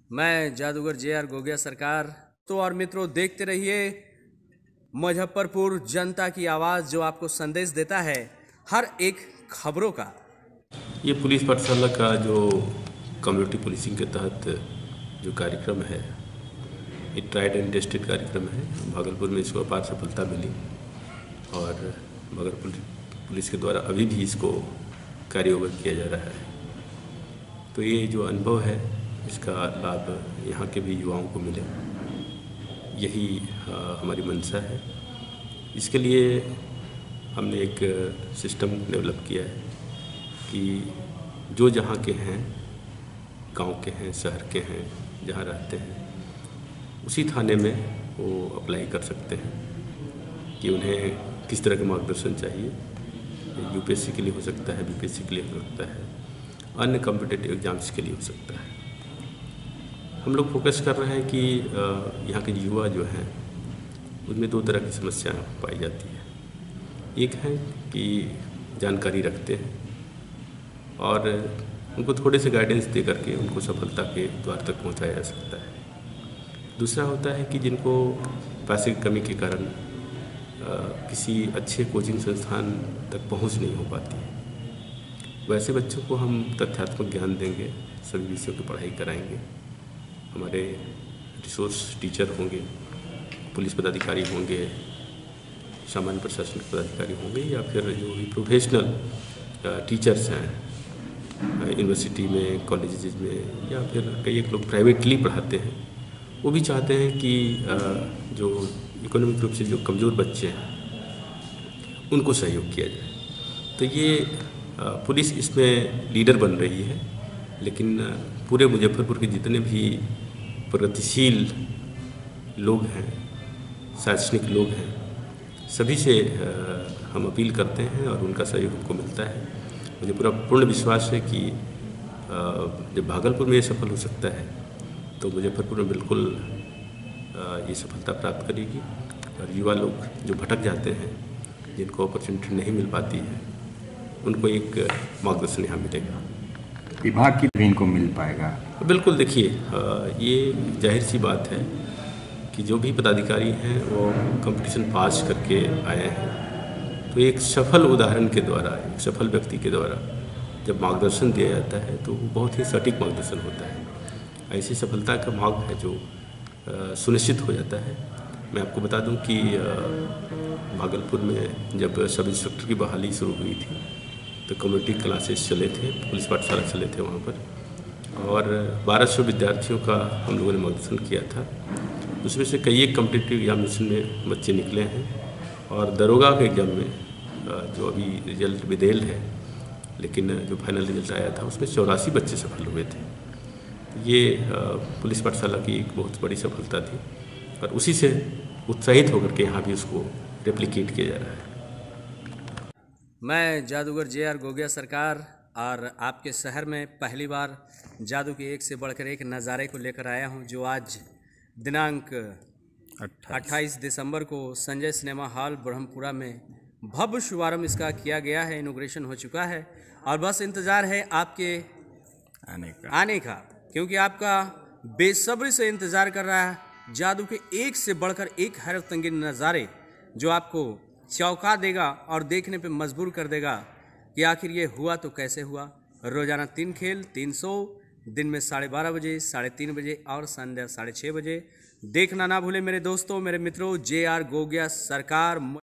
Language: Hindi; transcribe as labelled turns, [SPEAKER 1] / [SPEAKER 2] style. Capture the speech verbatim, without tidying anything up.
[SPEAKER 1] मैं जादूगर जे आर गोगिया सरकार। तो और मित्रों, देखते रहिए मुजफ्फरपुर जनता की आवाज़, जो आपको संदेश देता है हर एक खबरों का।
[SPEAKER 2] ये पुलिस पाठशाला का जो कम्युनिटी पुलिसिंग के तहत जो कार्यक्रम है, ये ट्राइड एंड टेस्टेड कार्यक्रम है। भागलपुर में इसको अपार सफलता मिली और भागलपुर पुलिस के द्वारा अभी भी इसको कार्यान्वित किया जा रहा है। तो ये जो अनुभव है, इसका लाभ यहाँ के भी युवाओं को मिले, यही हमारी मंशा है। इसके लिए हमने एक सिस्टम डेवलप किया है कि जो जहाँ के हैं, गांव के हैं, शहर के हैं, जहाँ रहते हैं, उसी थाने में वो अप्लाई कर सकते हैं कि उन्हें किस तरह का मार्गदर्शन चाहिए। यूपीएससी के लिए हो सकता है, बीपीएससी के लिए हो सकता है, अन्य कॉम्पिटिटिव एग्जाम्स के लिए हो सकता है। हम लोग फोकस कर रहे हैं कि यहाँ के युवा जो हैं, उनमें दो तरह की समस्याएं पाई जाती है। एक है कि जानकारी रखते हैं और उनको थोड़े से गाइडेंस दे करके उनको सफलता के द्वार तक पहुँचाया जा सकता है। दूसरा होता है कि जिनको पैसे की कमी के कारण किसी अच्छे कोचिंग संस्थान तक पहुँच नहीं हो पाती है, वैसे बच्चों को हम तथ्यात्मक ज्ञान देंगे, सभी विषयों की पढ़ाई कराएंगे। हमारे रिसोर्स टीचर होंगे, पुलिस पदाधिकारी होंगे, सामान्य प्रशासनिक पदाधिकारी होंगे, या फिर जो भी प्रोफेशनल टीचर्स हैं यूनिवर्सिटी में, कॉलेजेस में, या फिर कई एक लोग प्राइवेटली पढ़ाते हैं, वो भी चाहते हैं कि जो इकोनॉमिक रूप से जो कमज़ोर बच्चे हैं उनको सहयोग किया जाए। तो ये पुलिस इसमें लीडर बन रही है, लेकिन पूरे मुजफ्फरपुर के जितने भी प्रगतिशील लोग हैं, शैक्षणिक लोग हैं, सभी से हम अपील करते हैं और उनका सहयोग हमको मिलता है। मुझे पूरा पूर्ण विश्वास है कि जब भागलपुर में ये सफल हो सकता है तो मुजफ्फरपुर में बिल्कुल ये सफलता प्राप्त करेगी। और युवा लोग जो भटक जाते हैं, जिनको अपॉर्चुनिटी नहीं मिल पाती है, उनको एक मार्गदर्शन यहाँ मिलेगा।
[SPEAKER 3] विभाग की भी इनको मिल पाएगा?
[SPEAKER 2] बिल्कुल। देखिए, ये जाहिर सी बात है कि जो भी पदाधिकारी हैं वो कंपटीशन पास करके आए हैं, तो एक सफल उदाहरण के द्वारा, एक सफल व्यक्ति के द्वारा जब मार्गदर्शन दिया जाता है तो वो बहुत ही सटीक मार्गदर्शन होता है। ऐसी सफलता का मार्ग है जो सुनिश्चित हो जाता है। मैं आपको बता दूं कि भागलपुर में जब सब इंस्पेक्टर की बहाली शुरू हुई थी तो कम्युनिटी क्लासेस चले थे, पुलिस पाठशाला चले थे वहाँ पर, और बारह सौ विद्यार्थियों का हम लोगों ने मार्गदर्शन किया था। उसमें से कई एक कॉम्पिटिटिव एग्जामिनेशन में बच्चे निकले हैं, और दरोगा के एग्ज़ाम में जो अभी रिजल्ट विदेल है, लेकिन जो फाइनल रिजल्ट आया था उसमें चौरासी बच्चे सफल हुए थे। ये पुलिस पाठशाला की एक बहुत बड़ी सफलता थी, और उसी से उत्साहित होकर के यहाँ भी उसको रेप्लिकेट किया जा रहा है।
[SPEAKER 1] मैं जादूगर जे आर गोगिया सरकार, और आपके शहर में पहली बार जादू के एक से बढ़कर एक नज़ारे को लेकर आया हूँ, जो आज दिनांक अट्ठाईस दिसंबर को संजय सिनेमा हॉल ब्रह्मपुरा में भव्य शुभारंभ इसका किया गया है। इनॉग्रेशन हो चुका है और बस इंतज़ार है आपके
[SPEAKER 3] आने का
[SPEAKER 1] आने का क्योंकि आपका बेसब्री से इंतज़ार कर रहा है जादू के एक से बढ़कर एक हैरत अंगेज नज़ारे, जो आपको चौंका देगा और देखने पे मजबूर कर देगा कि आखिर ये हुआ तो कैसे हुआ। रोज़ाना तीन खेल, तीन सौ, दिन में साढ़े बारह बजे, साढ़े तीन बजे और संध्या साढ़े छः बजे। देखना ना भूलें मेरे दोस्तों, मेरे मित्रों, जे आर गोगिया सरकार।